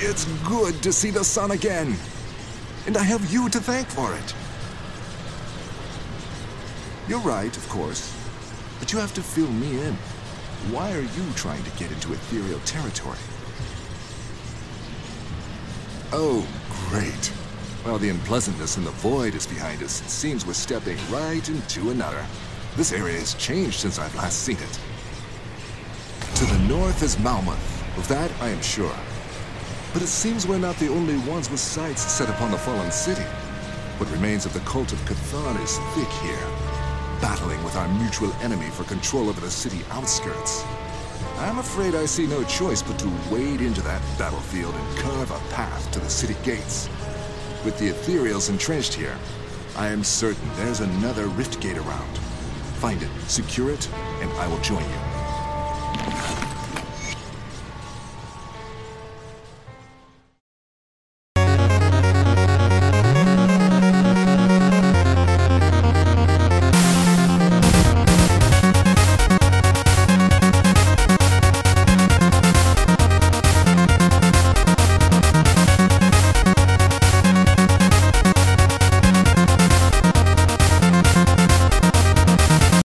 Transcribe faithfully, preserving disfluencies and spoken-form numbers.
It's good to see the sun again. And I have you to thank for it. You're right, of course. But you have to fill me in. Why are you trying to get into ethereal territory? Oh, great. While the unpleasantness in the void is behind us, it seems we're stepping right into another. This area has changed since I've last seen it. To the north is Malmuth. Of that, I am sure. But it seems we're not the only ones with sights set upon the fallen city. What remains of the cult of Cthon is thick here, battling with our mutual enemy for control over the city outskirts. I'm afraid I see no choice but to wade into that battlefield and carve a path to the city gates. With the ethereals entrenched here, I am certain there's another rift gate around. Find it, secure it, and I will join you.